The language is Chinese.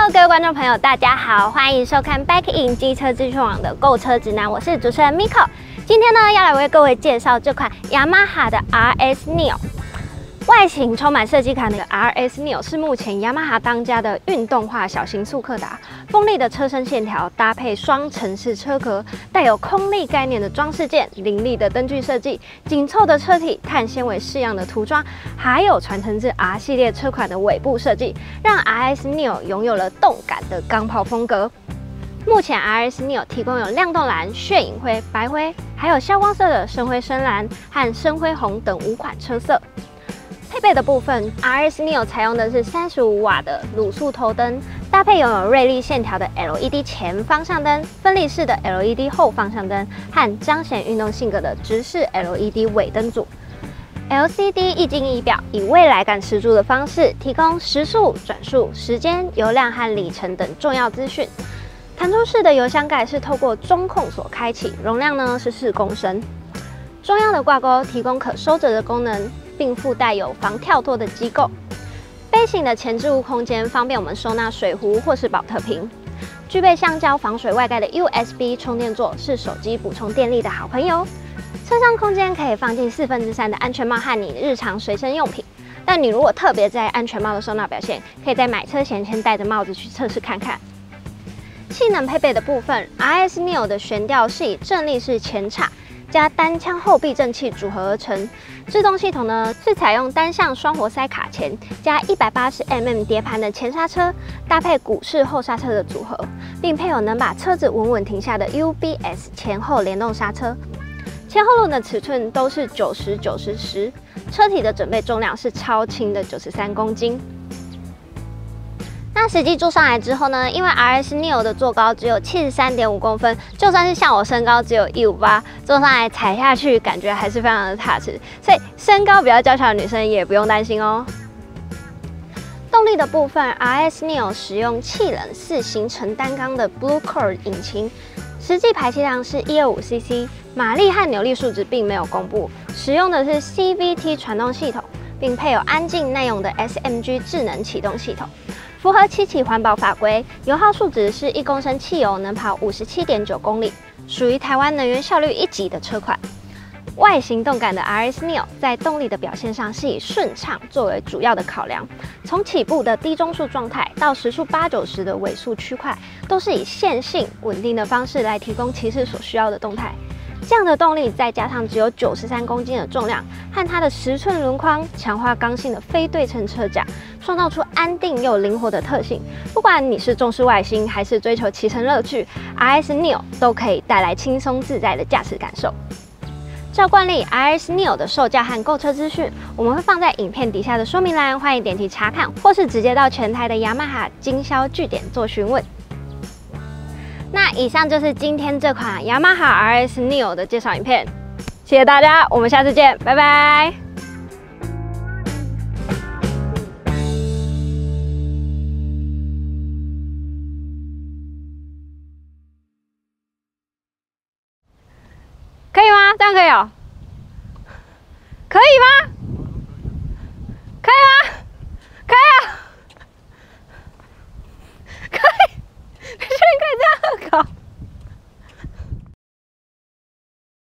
Hello， 各位观众朋友，大家好，欢迎收看 Back In 机车资讯网的购车指南，我是主持人 Miko。今天呢，要来为各位介绍这款雅马哈的 RS Neo。外形充满设计感的 RS Neo 是目前雅马哈当家的运动化小型速克达，锋利的车身线条搭配双层式车壳，带有空力概念的装饰件，凌厉的灯具设计，紧凑的车体，碳纤维式样的涂装，还有传承自 R 系列车款的尾部设计，让 RS Neo 拥有了动感的钢炮风格。目前 RS Neo 提供有亮动蓝、血影灰、白灰，还有消光色的深灰深蓝和深灰红等5款车色。配备的部分 ，RS Neo 采用的是35瓦的卤素头灯，搭配拥有锐利线条的 LED 前方向灯、分离式的 LED 后方向灯和彰显运动性格的直视 LED 尾灯组。LCD 液晶仪表以未来感十足的方式，提供时速、转速、时间、油量和里程等重要资讯。弹出式的油箱盖是透过中控锁开启，容量呢是4公升。中央的挂钩提供可收折的功能，并附带有防跳脱的机构。杯型的前置物空间方便我们收纳水壶或是保特瓶。具备橡胶防水外盖的 USB 充电座，是手机补充电力的好朋友。车上空间可以放进3/4的安全帽和你日常随身用品。但你如果特别在意安全帽的收纳表现，可以在买车前先戴着帽子去测试看看。性能配备的部分 ，RS Neo 的悬吊是以正立式前叉加单腔后避震器组合而成。制动系统呢是采用单向双活塞卡钳加180mm 碟盘的前刹车，搭配鼓式后刹车的组合，并配有能把车子稳稳停下的 UBS 前后联动刹车。前后轮的尺寸都是90、90、10，车体的整备重量是超轻的93公斤。那实际坐上来之后呢，因为 RS Neo 的坐高只有73.5公分，就算是像我身高只有158，坐上来踩下去感觉还是非常的踏实，所以身高比较娇小的女生也不用担心哦。动力的部分 ，RS Neo 使用气冷4行程单缸的 Blue Core 引擎，实际排气量是125cc， 马力和扭力数值并没有公布，使用的是 CVT 传动系统，并配有安静耐用的 SMG 智能启动系统。符合7期环保法规，油耗数值是1公升汽油能跑57.9公里，属于台湾能源效率1级的车款。外形动感的 RS Neo 在动力的表现上是以顺畅作为主要的考量，从起步的低中速状态到时速80-90的尾速区块，都是以线性稳定的方式来提供骑士所需要的动态。这样的动力再加上只有93公斤的重量，和它的10寸轮框、强化刚性的非对称车架，创造出安定又灵活的特性。不管你是重视外形，还是追求骑乘乐趣 ，RS Neo 都可以带来轻松自在的驾驶感受。照惯例 ，RS Neo 的售价和购车资讯，我们会放在影片底下的说明栏，欢迎点击查看，或是直接到全台的雅马哈经销据点做询问。那以上就是今天这款雅马哈 RS Neo 的介绍影片，谢谢大家，我们下次见，拜拜。可以吗？这样可以哦？可以吗？可以吗？可以啊！可以，你确定可以这样搞？